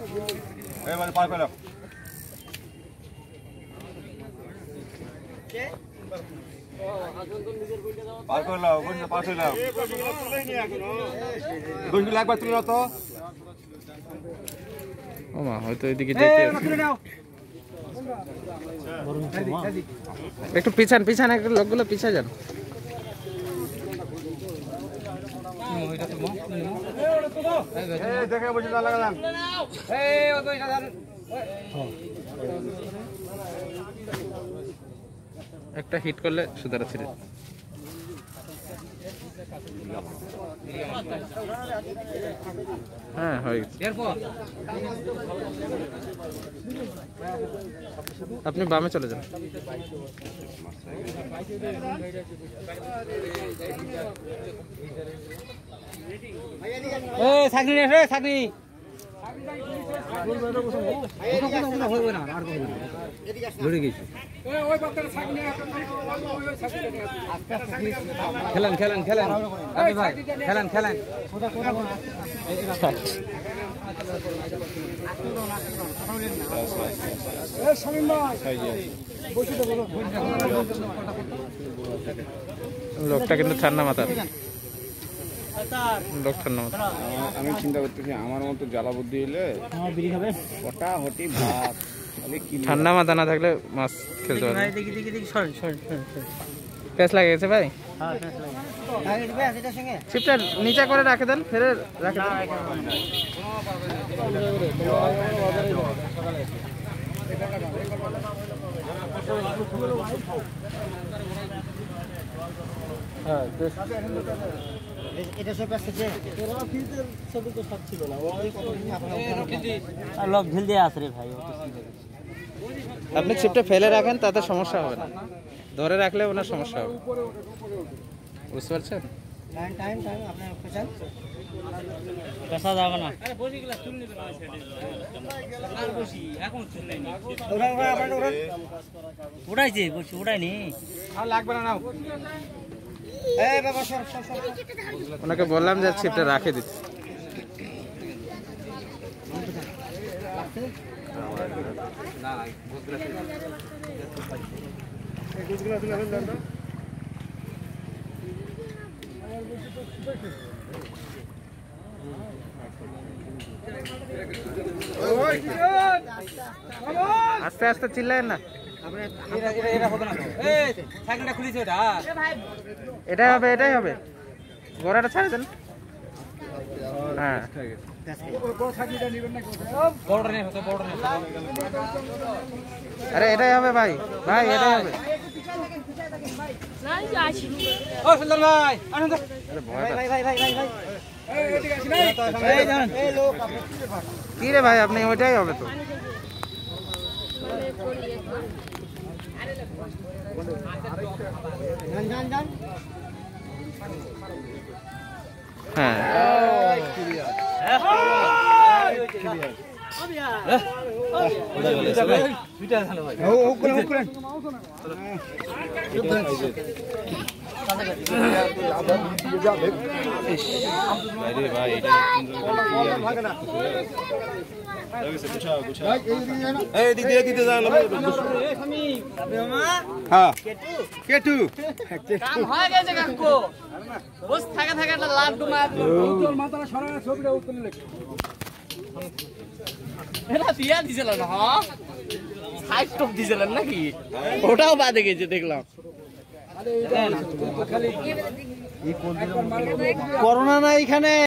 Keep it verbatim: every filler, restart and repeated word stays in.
এই মানে পার করলাম পার করলাম পার করলাম গুনগুলো একবার তুলে নাও তো ও মা হয়তো এদিকে যেতে একটু পিছান পিছান একটু লোকগুলো পিছা যান দেখে বসে লাগালাম একটা হিট করলে সুদারা ছিল হ্যাঁ হয়ে গেছে আপনি বামে চলে যান ও ছাগনি রে ছাগনি খেলেন খেলেন খেলেন ভাই খেলেন খেলেন লোকটা কিন্তু ঠান্ডা মাথার লোক ঠান্ডা মাথা আমি চিন্তা করতেছি আমার মতো জ্বালা বুদ্ধি হলে ওটা হটি ভাত ঠান্ডা মাথা না থাকলে মাছ খেলতে পারবে প্যাঁচ লাগে গেছে ভাই ছিপটা নিচে করে রাখে দেন ফেরে রাখে দেন হ্যাঁ এটা সব আছে লোক ঢিল দিয়ে আসে রে ভাই আপনি ছিপটা ফেলে রাখেন তাতে সমস্যা হবে না ধরে রাখলে ওনার সমস্যা হবে বুঝতে পারছেন টাইম টাইম টাইম আপনি পেছান পেছা যাবে না আরে বসি গলা চুল নিতে না আর বসি এখন চুল নাই ওরা আপনারা ওরা উড়াইছে বসি উড়াইনি আর লাগবে না নাও এই বাবা সর সর সর ওনাকে বললাম যে ছিপটা রাখে দিতে না না বুঝলা এই দুধগুলো তুলে দেন না আস্তে আস্তে চিল্লায়েন না এটাই হবে এটাই হবে গোড়াটা ছাড়ে দেন হ্যাঁ আরে এটাই হবে ভাই ভাই এটাই হবে কি রে ভাই আপনি ওইটাই হবে তো হ্যাঁ কেটু নাকি ওটাও বাদে গেছে দেখলাম করোনা না এখানে